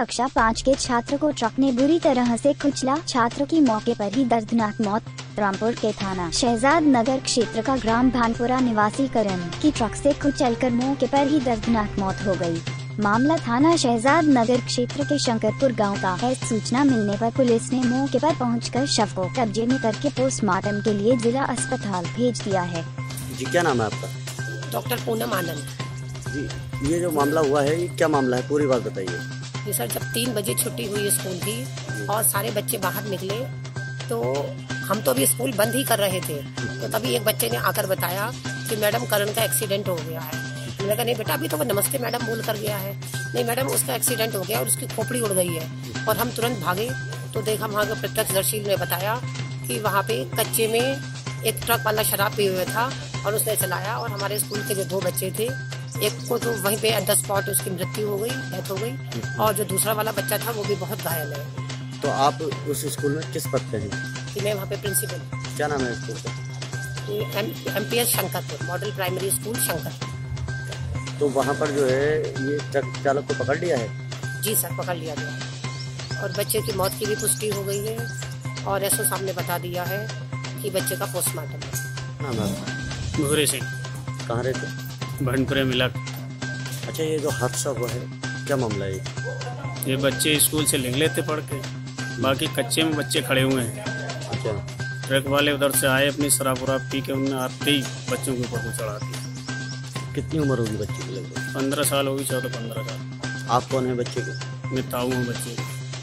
कक्षा 5 के छात्र को ट्रक ने बुरी तरह से कुचला। छात्र की मौके पर ही दर्दनाक मौत। रामपुर के थाना शहजाद नगर क्षेत्र का ग्राम भानपुरा निवासी करण की ट्रक से कुचलकर मौके पर ही दर्दनाक मौत हो गई। मामला थाना शहजाद नगर क्षेत्र के शंकरपुर गांव का है। सूचना मिलने पर पुलिस ने मौके पर पहुंचकर शव को कब्जे में करके पोस्टमार्टम के लिए जिला अस्पताल भेज दिया है। जी, क्या नाम है आपका? डॉक्टर पूनम आनंद। जी, ये जो मामला हुआ है, ये क्या मामला है, पूरी बात बताइए। जी सर, जब 3 बजे छुट्टी हुई स्कूल की और सारे बच्चे बाहर निकले तो हम तो अभी स्कूल बंद ही कर रहे थे, तो तभी एक बच्चे ने आकर बताया कि मैडम करण का एक्सीडेंट हो गया है। मैंने कहा नहीं बेटा, अभी तो वो नमस्ते मैडम बोल कर गया है। नहीं मैडम, उसका एक्सीडेंट हो गया और उसकी खोपड़ी उड़ गई है। और हम तुरंत भागे तो देखा, वहाँ के प्रत्यक्षदर्शी ने बताया कि वहाँ पे कच्चे में एक ट्रक वाला शराब पिए हुए था और उसने चलाया और हमारे स्कूल के जो 2 बच्चे थे, एक को तो वहीं पे एट द स्पॉट उसकी मृत्यु हो गई, डेथ हो गई, और जो दूसरा वाला बच्चा था वो भी बहुत घायल है। तो आप उस स्कूल में किस पद पे हैं? कि मैं वहाँ पे प्रिंसिपल। क्या नाम है स्कूल का? MPS Shankarpur model primary school Shankarpur. तो वहाँ पर जो है ये ट्रक चालक को पकड़ लिया है? जी सर, पकड़ लिया गया और बच्चे की मौत की भी पुष्टि हो गई है और एसओ साहब ने बता दिया है कि बच्चे का पोस्टमार्टम है। नाम है आपका? भूरे सिंह। कहाँ रहते? भानपुरे मिला। अच्छा, ये जो हादसा हुआ है, क्या मामला है? ये बच्चे स्कूल से निकले थे पढ़ के, बाकी कच्चे में बच्चे खड़े हुए हैं। अच्छा, ट्रक वाले उधर से आए, अपनी शराब वराब पी के उन्होंने आते ही बच्चों के ऊपर को चढ़ा दिया। कितनी उम्र होगी बच्चे की? लगभग 15 साल होगी, 14-15 साल। आप कौन है बच्चे के? मैं ताऊ हूँ बच्चे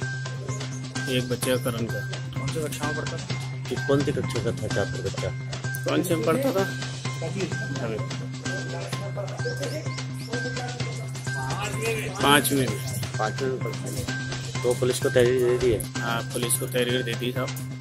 के। एक बच्चे का करण का। कौन सी कक्षा में पढ़ता था? कौन सी कक्षा का था छात्र बच्चा? कौन से में पढ़ता था? 5वीं में। 5वीं में पढ़ता है। तो पुलिस को तहरीर दे दी है? हाँ, पुलिस को तहरीर दे दी साहब।